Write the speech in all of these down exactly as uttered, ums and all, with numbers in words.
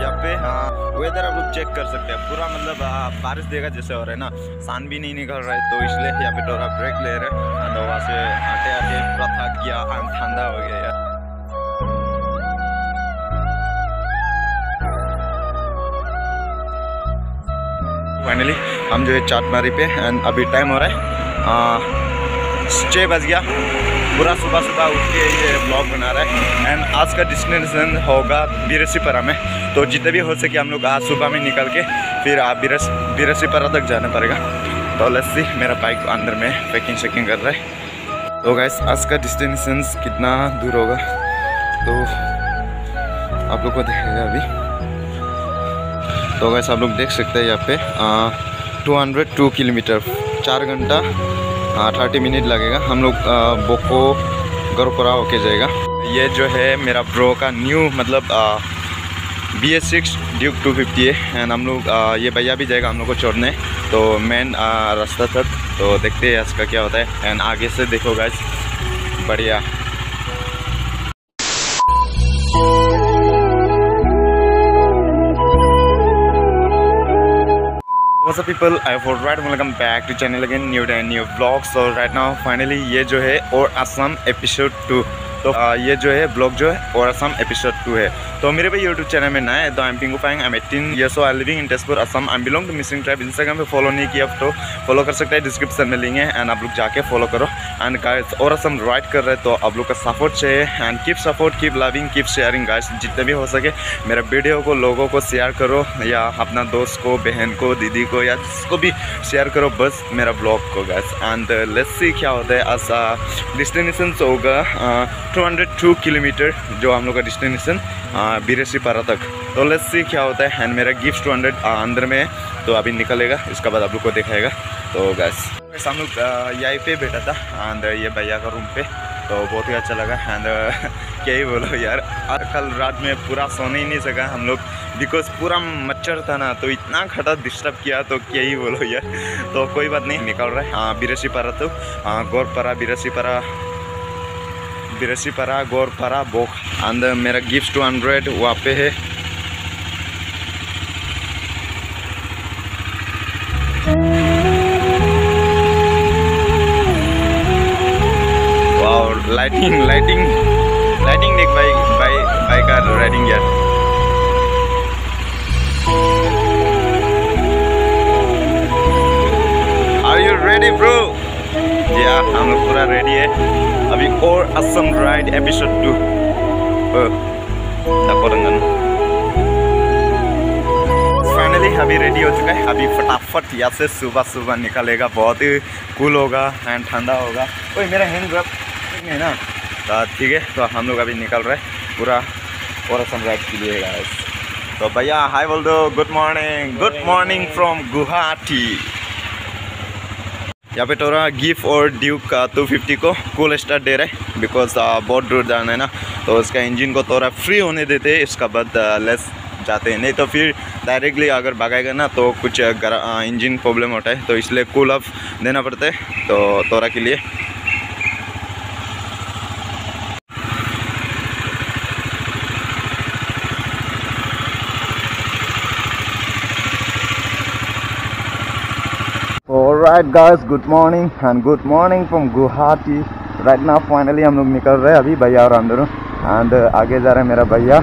यहाँ पे वेदर आप लोग चेक कर सकते हैं, पूरा मतलब आ, बारिश देगा जैसे हो रहा है ना, सन भी नहीं निकल रहा है, तो इसलिए यहाँ पे थोड़ा ब्रेक ले रहे हैं। और वहाँ से आते आते पूरा थक गया, ठंडा हो गया यार। फाइनली हम जो है चाटमारी पे, एंड अभी टाइम हो रहा है छः बज गया। पूरा सुबह सुबह उठ के ये ब्लॉग बना रहा है। एंड आज का डेस्टिनेशन होगा बिरसीपारा में, तो जितने भी हो सके हम लोग आज सुबह में निकल के फिर बिरस बिरसीपारा तक जाना पड़ेगा। तो लेट्स सी, मेरा बाइक अंदर में पैकिंग शैकिंग कर रहा है। तो गाइस आज का डेस्टिनेशन कितना दूर होगा तो आप लोग को दिखेगा अभी। तो गाइस आप लोग देख सकते हैं यहाँ पे टू हंड्रेड टू किलोमीटर, चार घंटा थर्टी मिनट लगेगा। हम लोग बोको गरपुरा होके जाएगा। ये जो है मेरा ब्रो का न्यू मतलब B S six Duke two fifty है। एंड हम लोग आ, ये भैया भी जाएगा हम लोग को छोड़ने, तो मेन रास्ता तक। तो देखते हैं इसका क्या होता है। एंड आगे से देखो गाइस, बढ़िया। What's up people, I have right, welcome back to channel again, new day new vlog। So right now finally ये जो है और असम एपिसोड टू, तो आ, ये जो है ब्लॉग जो है और असम एपिसोड टू है। तो मेरे भाई यूट्यूब चैनल में नया है तो I am Pinku Phaying, I am eighteen years old, I living in Tezpur Assam, I am belong to Mising tribe. Instagram पे फॉलो नहीं किया तो फॉलो कर सकते हैं, डिस्क्रिप्शन में लिंक है। एंड आप लोग जाके फॉलो करो। एंड गाइस और असम राइड कर रहे हैं तो आप लोग का सपोर्ट चाहिए। And keep support, keep loving, keep sharing guys. जितने भी हो सके मेरा वीडियो को लोगों को शेयर करो, या अपना दोस्त को, बहन को, दीदी को, या जिसको भी शेयर करो बस मेरा ब्लॉग को गाइस। एंड लेट्स सी क्या होता है। आज डेस्टिनेशन होगा टू हंड्रेड टू किलोमीटर जो हम लोग का डेस्टिनेशन बिरसीपारा तक। तो लेट्स सी क्या होता है। एंड मेरा गिफ्ट टू हंड्रेड अंदर में है, तो अभी निकलेगा, इसके बाद आप लोग को दिखाएगा। तो गैस हम लोग यहीं पे बैठा था अंदर ये भैया का रूम पे, तो बहुत ही अच्छा लगा। एंड क्या ही बोलो यार, कल रात में पूरा सोने ही नहीं सका हम लोग, बिकॉज पूरा मच्छर था ना, तो इतना खटा डिस्टर्ब किया, तो क्या ही बोलो यार। तो कोई बात नहीं, निकल रहा है हाँ बिरसीपारा, तो गौरपारा बिरसीपारा बिरसीपारा गौरपारा बोक। अंदर मेरा गिफ्ट टू हंड्रेड वहाँ पे है। वाओ लाइटिंग लाइटिंग लाइटिंग देख भाई, भाई भाई का राइडिंग यार। Are you ready bro? या हम लोग पूरा रेडी है अभी। और Assam ride episode two finally अभी रेडी हो चुका है। अभी फटाफट यहाँ से सुबह सुबह निकलेगा, बहुत ही कूल होगा एंड ठंडा होगा। कोई मेरा हैंड ग्रब नहीं ना, तो ठीक है। तो हम लोग अभी निकल रहे हैं पूरा और असम राइड के लिए गाइस। तो भैया हाय बोल दो, good morning. Good morning from Guwahati. यहाँ पे थोड़ा गिफ्ट और ड्यूक का टू फिफ्टी को कूल स्टार्ट दे रहे हैं, बिकॉज बहुत दूर जाना है ना, तो उसका इंजन को थोड़ा फ्री होने देते हैं, इसका बाद लेस जाते हैं। नहीं तो फिर डायरेक्टली अगर भगाएगा ना तो कुछ इंजन प्रॉब्लम होता है, तो इसलिए कूल ऑफ देना पड़ता है तो थोड़ा के लिए। Alright guys, good morning and good morning from Guwahati. Right now finally हम लोग निकल रहे हैं अभी भैया और अंदर, एंड आगे जा रहा है मेरा भैया।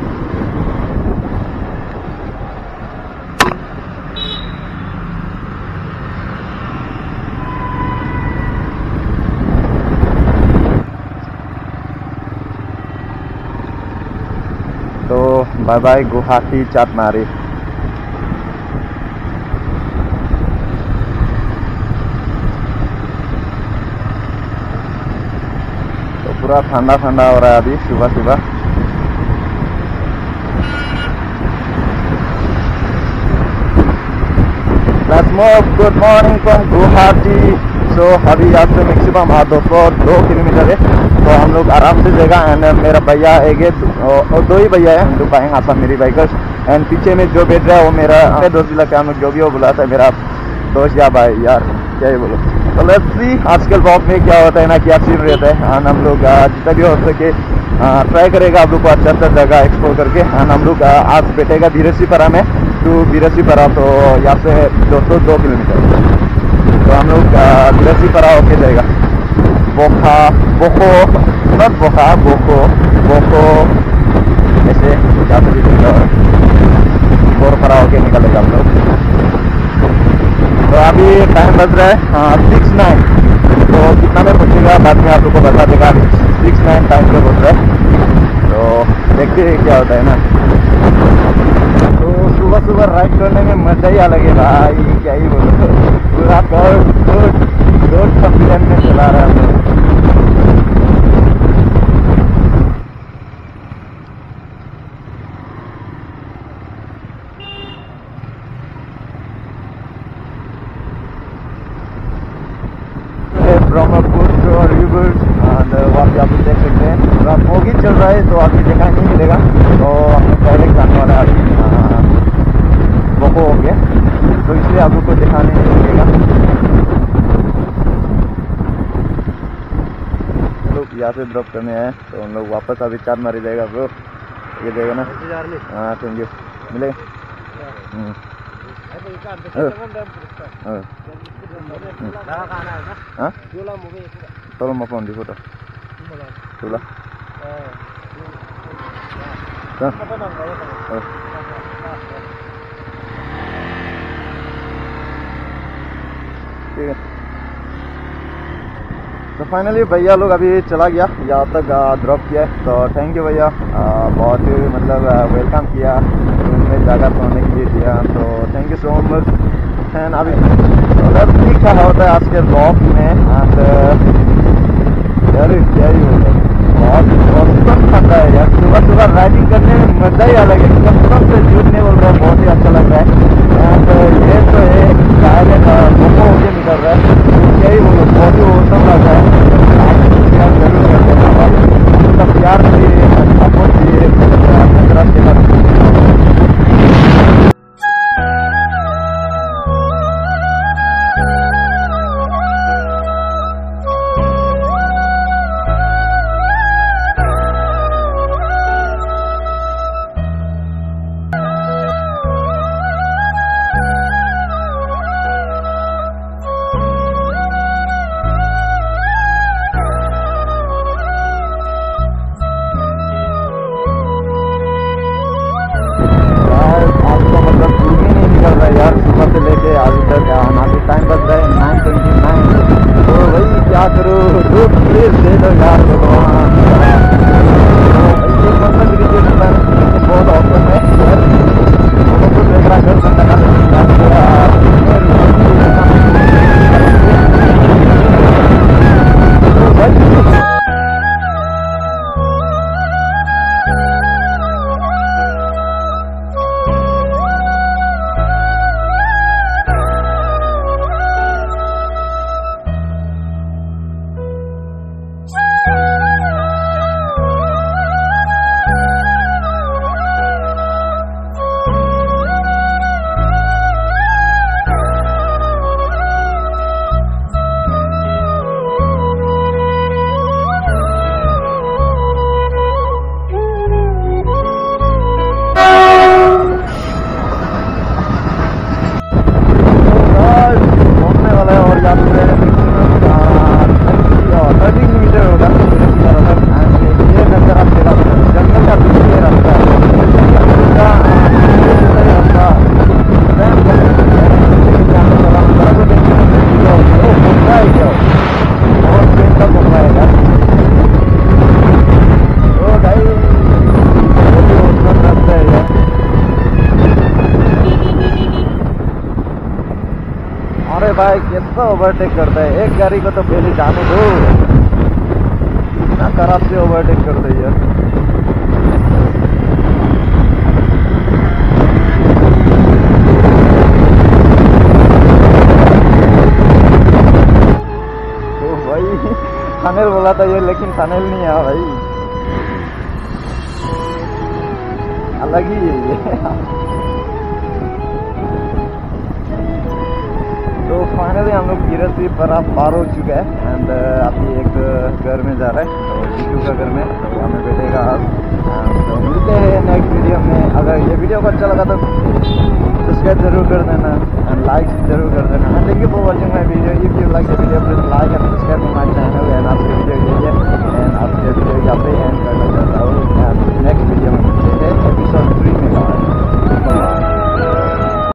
तो बाय बाय गुवाहाटी चाटमारी। पूरा ठंडा ठंडा हो रहा है अभी सुबह सुबह। Let's move. Good morning from Guwahati. So अभी यहाँ से मैक्सिमम दो सौ दो किलोमीटर है, तो हम लोग आराम से जगह। एंड मेरा भैया एक है और दो ही भैया है, दो पाएंगे आसाम मेरी बाइकर्स। एंड पीछे में जो बैठ रहा है वो मेरा दोस्त लगा, हम लोग जो भी वो बुलाता है मेरा दोस्त या भाई यार। क्या ही बोलो। तो लेट्स सी आजकल ब्लॉग में क्या होता है ना, क्या सीन रहता है। एंड हम लोग जितना भी हो सके ट्राई करेगा आप लोग को अच्छा अच्छा जगह एक्सप्लोर करके। एंड हम लोग आज बैठेगा बीरसीपारा में टू बीरसीपारा, तो यहाँ से दो सौ दो किलोमीटर। तो हम लोग बीरसीपारा होके जाएगा। बोखा बोखो नॉट बोखा बोखो बोखो ऐसे जहाँ से भी बोरपारा होके निकलेगा हम लोग। तो अभी टाइम बज रहा है सिक्स नाइन, तो कितना में पहुँचेगा बाद में आप लोग को बता देगा। सिक्स नाइन टाइम पे पहुँच रहा है, तो देखते हैं क्या होता है ना। तो सुबह सुबह राइड करने में मजा ही अलग है भाई, क्या ही बोलो। पूरा गॉड गुड गुड कॉन्फिडेंस में चला रहा है। ब्रह्मपुत्र रिवर एंड वहाँ पे आप लोग देख सकते हैं थोड़ा फोगी चल रहा है, तो आपको देखा नहीं मिलेगा। तो हम लोग डायरेक्ट जाने वाला है बोको हो गया, तो इसलिए आप लोग को दिखाने नहीं मिलेगा। लोग यहाँ से ड्रॉप करने आए, तो हम लोग वापस अभी चार मारी जाएगा ब्रो, ये देगा ना। हाँ थैंक यू मिले। हाँ tolong mau phone di foto tulah ठीक है। तो फाइनली भैया लोग अभी चला गया, यहाँ तक ड्रॉप किया है। तो थैंक यू भैया, बहुत ही मतलब वेलकम किया, उनमें जगह सोने के लिए दिया, तो thank you so much. And अभी मतलब ठीक क्या होता है आज के ब्लॉग में। एंड यार क्या ही होता है, बहुत बहुत ठंडा है यार। सुबह सुबह राइडिंग करने में मजा ही अलग है, कसम से झूठ नहीं बोल रहा है, बहुत ही अच्छा लग रहा है। एंड ये तो है साइलेंट बोको होके निकल रहा है, क्या ही बोलो, बहुत ही औसम लग रहा है। जरूर करते हैं सब प्यार से सपोर्ट दिए अपनी तरफ से। यार सुबह से लेके अभी तक अभी टाइम बज रहा है नाइन ट्वेंटी नाइन। तो भाई क्या करो, दो प्लीज दे दो यार भगवान। बहुत ऑप्शन है तो देख रहा घर भाई कैसा ओवरटेक करता है, एक गाड़ी को तो पहले जाने दो, इतना खराब से ओवरटेक करता है यार। तो भाई थनेल बोला था ये, लेकिन थनेल नहीं है भाई, अलग ही है ये। तो फाइनली हम लोग गिरसी पर पार हो चुका है एंड अभी एक घर में जा रहा है, तो जीजू का घर में, तो हमें बैठेगा आज। तो मिलते हैं नेक्स्ट वीडियो में। अगर ये वीडियो को अच्छा लगा तो सब्सक्राइब जरूर कर देना एंड लाइक जरूर कर देना। Thank you for watching my video. If you like the video please like and